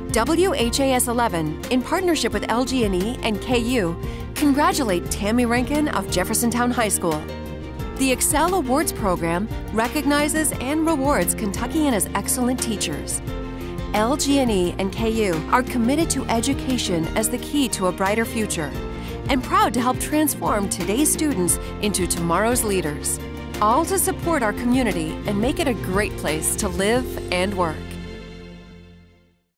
WHAS 11, in partnership with LG&E and KU, congratulate Tammy Rankin of Jeffersontown High School. The Excel Awards program recognizes and rewards Kentuckiana's excellent teachers. LG&E and KU are committed to education as the key to a brighter future and proud to help transform today's students into tomorrow's leaders, all to support our community and make it a great place to live and work.